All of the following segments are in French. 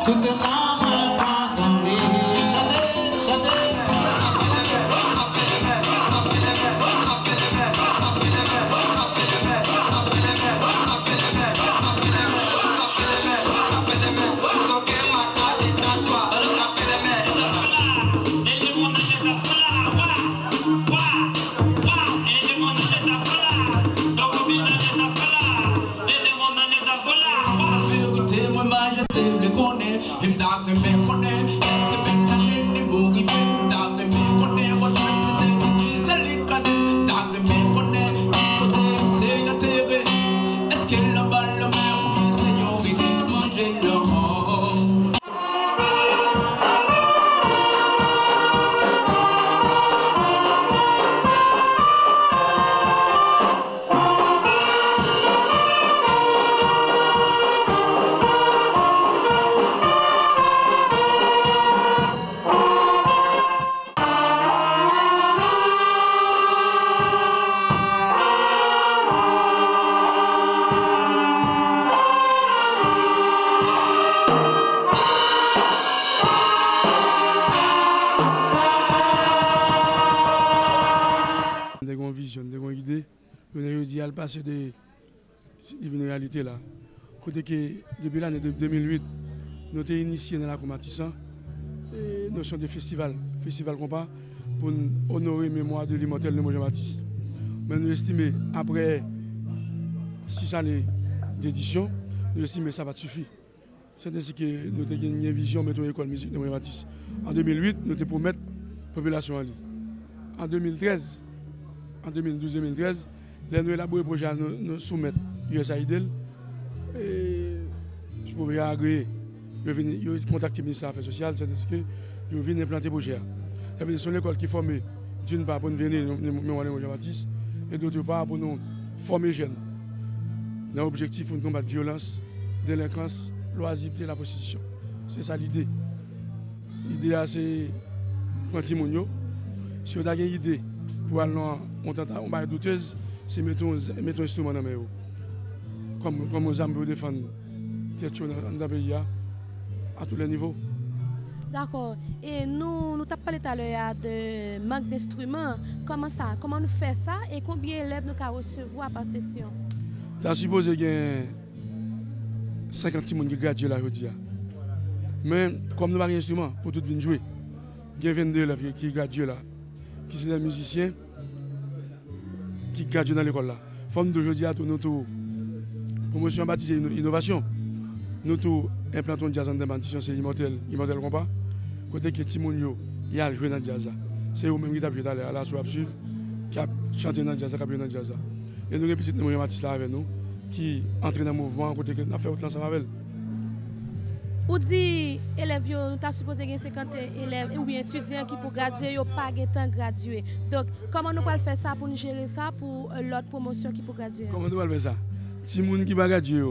Passer de une réalité là. Côté que depuis l'année 2008, nous avons initié dans la Comatissa une notion de festival compas pour honorer la mémoire de l'immortel Nemo Jean-Baptiste. Mais nous estimons, après 6 années d'édition, nous estimons que ça va suffire. C'est ainsi que nous avons une vision de l'école de musique Nemo Jean-Baptiste. En 2008, nous avons pour mettre la population en ligne. En 2013, en 2012-2013, nous avons élaboré le projet à nous soumettre USAID. Je pouvais agréer. Ils ont contacté le ministère des Affaires sociales, c'est-à-dire qu'ils viennent implanter le projet. C'est une école qui forme d'une part pour nous venir à Jean-Baptiste et d'autre part pour nous former les jeunes. Dans l'objectif de combattre la violence, la délinquance, l'oisiveté et la prostitution. C'est ça l'idée. L'idée, c'est quand si vous avez une idée pour aller en barre douteuse, c'est mettre un instrument dans les mains. Comme aux âmes pour défendre dans le pays à tous les niveaux. D'accord. Et nous avons parlé tout à l'heure de manque d'instruments. Comment ça? Comment nous faisons ça et combien d'élèves nous avons recevoir par session? Tu as supposé qu'il y a 50 personnes qui graduent là aujourd'hui. Mais comme nous n'avons pas d'instruments pour tout venir jouer, il y a 22 élèves qui graduent là, qui sont des musiciens qui graduent dans l'école là. Forme d'aujourd'hui à notre promotion baptisée innovation. Nous implantons le jazz en démentition, c'est immortel compas. Côté que Timonio, il a joué dans le jazz. C'est eux-mêmes qui ont joué à la soirée suivre, qui a chanté dans le jazz, qui a joué dans le jazz. Et nous avons un petit Nemo Jean-Baptiste là avec nous, qui entre dans le mouvement, côté que nous avons fait autant ensemble avec elle. Ou dit élèves, nous avons supposé qu'il y ait 50 élèves ou bien étudiants qui pour graduer, ils n'ont pas de temps graduer. Donc, comment nous pouvons faire ça pour nous gérer ça pour l'autre promotion qui pour graduer? Comment nous pouvons faire ça? Si les gens qui vont graduer,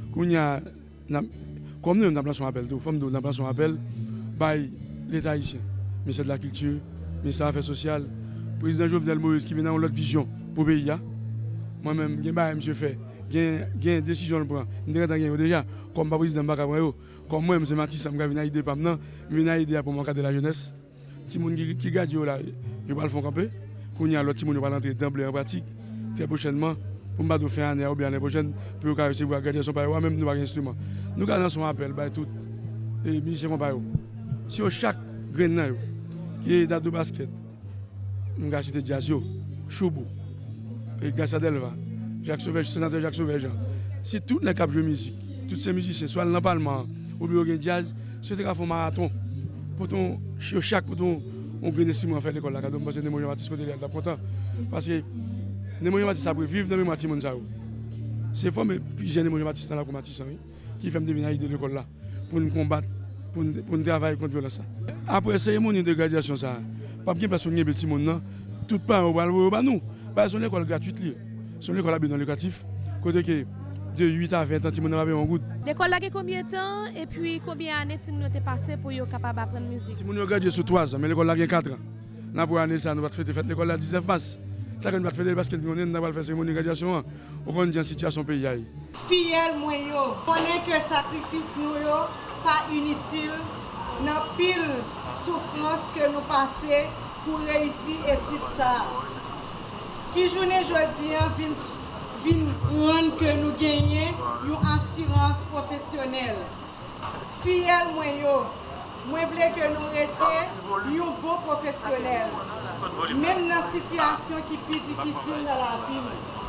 comme nous avons son appel, nous avons son appel par l'État haïtien, le ministère de la Culture, le ministère des Affaires sociales, le président Jovenel Moïse qui vient dans l'autre vision pour le pays. Moi-même, je fais une décision à prendre. Je déjà, comme le président Bakabrao, comme moi, je Matisse, je viens aider je viens aider pour mon cadre de la jeunesse. Les gens qui graduent là, ils vont le faire camper. Quand il y a l'autre gens qui vont entrer d'emblée en pratique, très prochainement. Pour nous faire un an ou bien l'année prochaine, pour recevoir la graduation par même nous pas d'instrument. Nous avons un appel par tout les musiciens comparés. Si chaque grain qui est date de basket, nous avons cité Diazio, Choubou, et Gassadelva, Jacques Sauvage, sénateur Jacques Sauvage. Si tous les cap de musique, tous ces musiciens, soit dans le Parlement ou bien au jazz, c'est un marathon. Pour chaque on grain d'instrument faire l'école là, donc c'est Nemo Jean-Baptiste côté là content parce que Nemo Jean-Baptiste a vivre dans le mémoire de Timonza. C'est formé plusieurs Nemo Jean-Baptiste dans la Comatissa qui fait me devenir de l'école là pour nous combattre, pour nous travailler contre la violence. Après la cérémonie de graduation, ça, pas bien parce qu'on est petit monde, tout pas au bal nous. Parce que c'est une école gratuite, c'est une école dans locatif, côté que de 8 à 20 ans, Timon avait en route. L'école là, combien de temps et puis combien d'années Timon a passé pour être capable d'apprendre la musique? Timon a gradué sur 3 ans, mais l'école là a 4 ans. Là, pour l'année, ça, nous allons faire l'école là 19 mars. Ça, nous allons faire parce que nous allons faire la cérémonie de graduation. On va dire la situation pays. Fidèle, moi, on est que sacrifice nous, pas inutile dans pile souffrance que nous passons pour réussir l'étude ça. Qui journée jeudi vient rendre que nous gagnons une assurance professionnelle. Fidèle moi voulais que nous restions un bon professionnel. Même dans une situation qui est plus difficile dans la vie.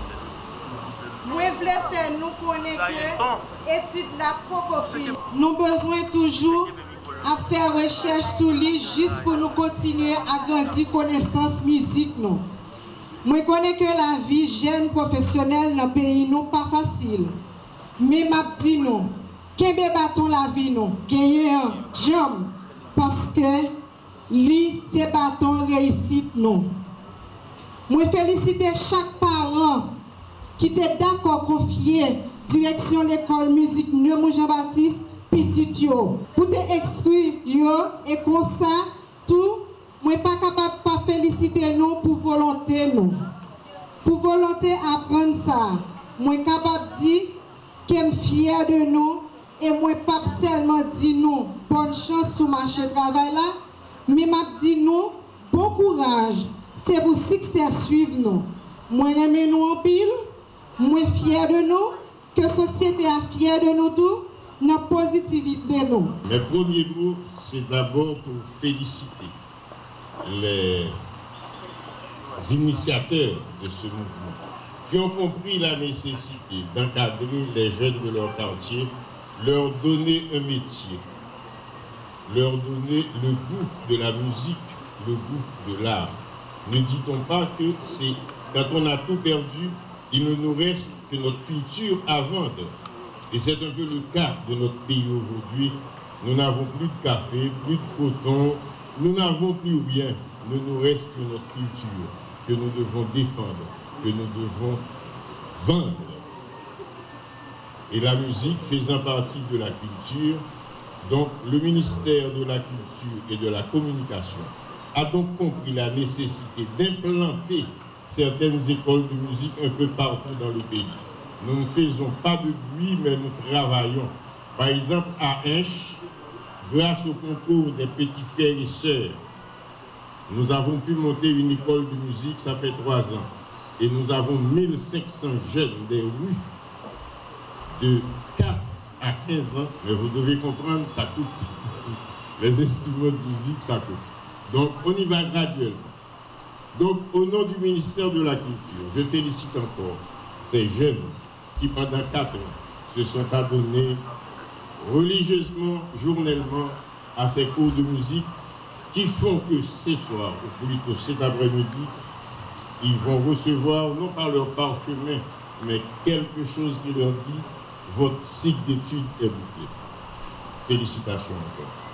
Moi voulais faire nous connaître que l'étude la profondeur. Nous avons besoin toujours à faire recherche sur lui juste pour nous continuer à grandir connaissance musique nous. Moi connais que la vie jeune professionnelle dans le pays nous pas facile. Mais m'a dit non. Qu'est-ce bâton la vie non? Gagner un jam parce que lui c'est bâton réussite non. Moi féliciter chaque parent qui était d'accord confier direction l'école musique Neumou Jean-Baptiste petit yo pour te exclure yo et comme ça tout moi pas capable pas féliciter nous pour volonté nous. Pour volonté apprendre ça. Moi capable dire qu'elle est fière de nous et moi pas seulement dit nous bonne chance sur le marché de travail là, mais m'a dit nous bon courage. C'est pour succès suivre nous. Moi aime nous en pile, moi fier de nous, que la société est fière de nous tous, dans la positivité de nous. Mes premiers mots, c'est d'abord pour féliciter les initiateurs de ce mouvement qui ont compris la nécessité d'encadrer les jeunes de leur quartier, leur donner un métier, leur donner le goût de la musique, le goût de l'art. Ne dit-on pas que c'est quand on a tout perdu, il ne nous reste que notre culture à vendre. Et c'est un peu le cas de notre pays aujourd'hui. Nous n'avons plus de café, plus de coton, nous n'avons plus rien. Ne nous reste que notre culture que nous devons défendre, que nous devons vendre. Et la musique faisant partie de la culture, donc le ministère de la Culture et de la Communication a donc compris la nécessité d'implanter certaines écoles de musique un peu partout dans le pays. Nous ne faisons pas de bruit, mais nous travaillons. Par exemple, à Hinche, grâce au concours des petits frères et sœurs, nous avons pu monter une école de musique, ça fait 3 ans. Et nous avons 1500 jeunes des rues de 4 à 15 ans. Mais vous devez comprendre, ça coûte. Les instruments de musique, ça coûte. Donc, on y va graduellement. Donc, au nom du ministère de la Culture, je félicite encore ces jeunes qui, pendant 4 ans, se sont adonnés religieusement, journellement, à ces cours de musique qui font que ce soir, ou plutôt cet après-midi, ils vont recevoir, non pas leur parchemin, mais quelque chose qui leur dit, votre cycle d'études est bouclé. Félicitations encore.